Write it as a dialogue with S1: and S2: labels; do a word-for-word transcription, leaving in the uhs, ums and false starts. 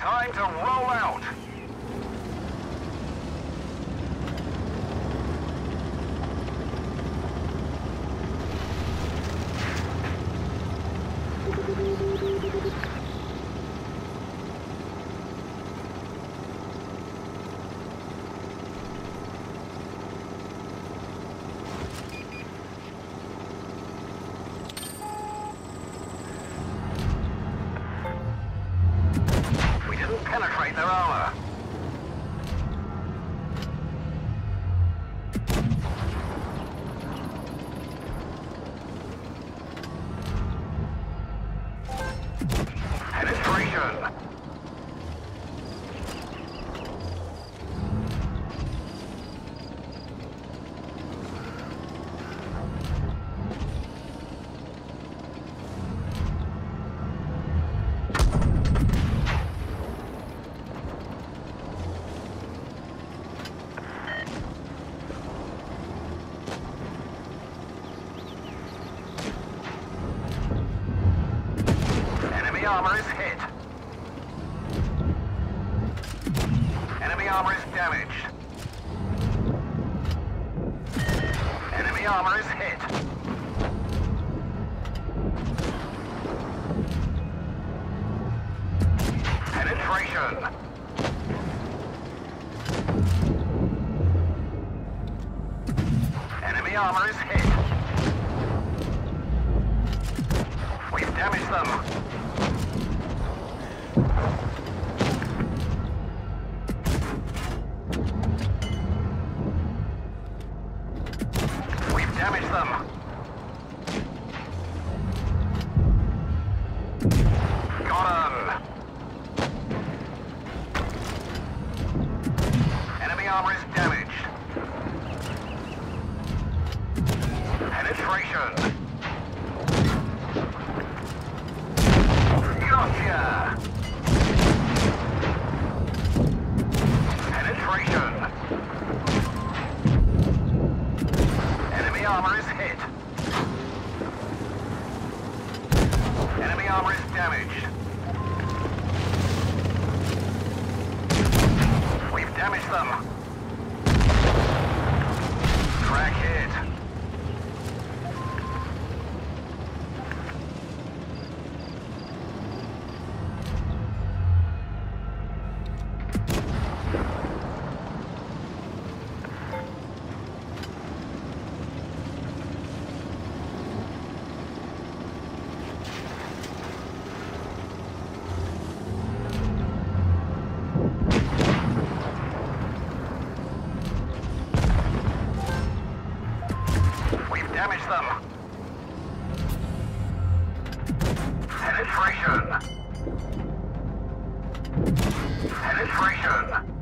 S1: Time to roll out. Penetrate their armor. Penetration. Enemy armor is hit. Enemy armor is damaged. Enemy armor is hit. Penetration. Enemy armor is hit. We've damaged them. Damage them. Got him. Enemy armor is damaged. Penetration. Gotcha. Penetration. Enemy armor is hit. Enemy armor is damaged. We've damaged them. Crack hit. Damage them. Penetration. Penetration.